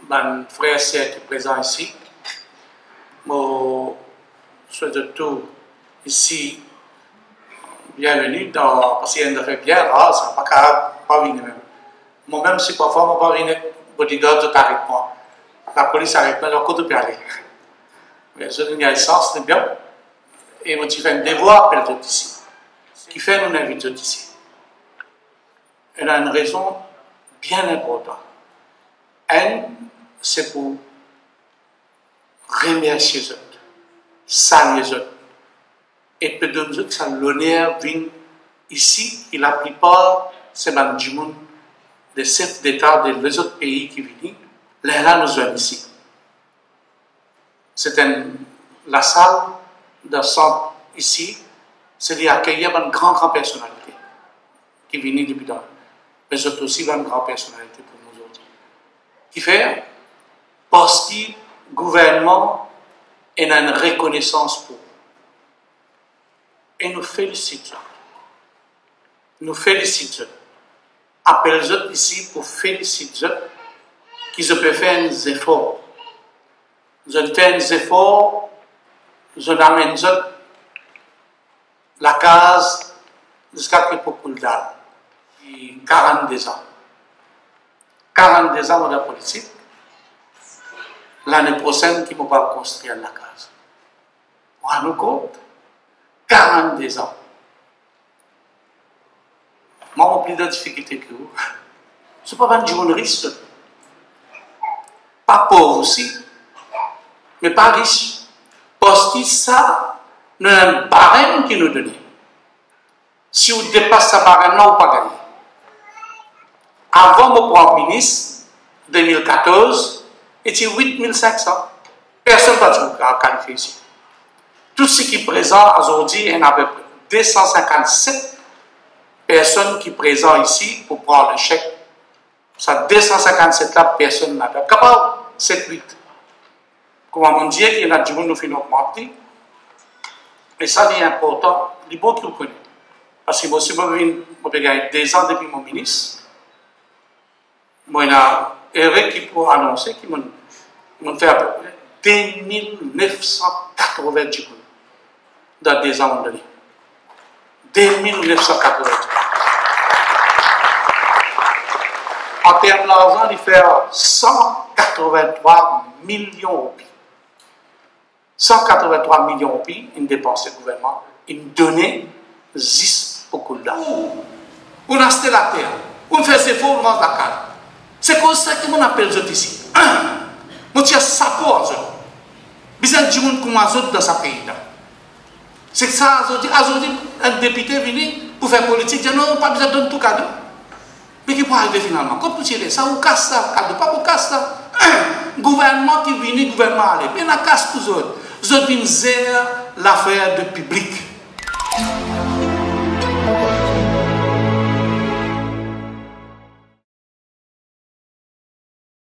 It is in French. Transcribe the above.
mon frère qui est présent ici. Moi, je souhaite tout ici. Bienvenue parce qu'il y a une affaire bien rare, ça n'a pas venir même. Moi-même, si parfois, je ne vais pas venir bodyguard de avec moi. La police arrête moi, donc côté peut aller. Mais je dis, il y a un sens, c'est bien. Et moi, tu fais un devoir pour les ici. Qui fait nous inviter ici. Elle a une raison bien importante. Elle, c'est pour remercier eux, saluer eux. Et peut donner ça l'honneur vient ici, et la plupart, c'est même du monde, des chefs d'État des autres pays qui viennent, là nous sommes ici. C'est la salle de centre ici, c'est d'accueillir une grande personnalité qui vient depuis là. Mais c'est aussi une grande personnalité pour nous autres. Qui fait, parce que le gouvernement a une reconnaissance pour. Et nous félicitons. Nous félicitons. Appelons ici pour féliciter qu'ils peuvent faire des efforts. Ils ont fait des efforts, ils ont amené la case jusqu'à ce pour Kouldal. 42 ans. 42 ans de la politique. L'année prochaine, qui ne va pas construire la case. On nous compte. 42 ans. Moi, j'ai plus de difficultés que vous. Ce n'est pas un journaliste. Pas pauvre aussi, mais pas riche. Parce que ça, nous avons un barème qui nous donne. Si vous dépassez ce barème, vous ne pas gagner. Avant mon Premier ministre, 2014, était 8500. Personne ne va qualifier ici. Tout ce qui est présent aujourd'hui, il y a à peu près 257 personnes qui sont présentes ici pour prendre le chèque. Ça 257 là, personne n'a pas capable, 7-8. Comme on dit, il y a du monde qui finit augmenter. Et ça, c'est important, les beaux qui le connaissent. Parce que moi, si je gagné 2 ans depuis mon ministre, moi, il y a Eric qui peut annoncer qu'il m'a fait à peu près 2990 jours dans 2 ans de vie. 2990. En termes d'argent, il fait 183 millions de roupies. 183 millions de roupies, il dépense le gouvernement, il donnait 10 pour Kouldal. On a acheté la terre, on fait ses faux, on vend la carte. C'est comme ça qu'on appelle les autres ici. On tient ça pour eux. Bizarre du monde comme les autres dans ce pays-là. C'est ça, aujourd'hui, un député venu pour faire politique, dit non, pas besoin de donner tout cadeau. Mais qui peut arriver finalement? Quand vous tirez ça, vous cassez ça, cadeau, pas vous cassez ça. Gouvernement qui vient, gouvernement allait. Mais la casse pour eux. Vous autres, ils l'affaire de public.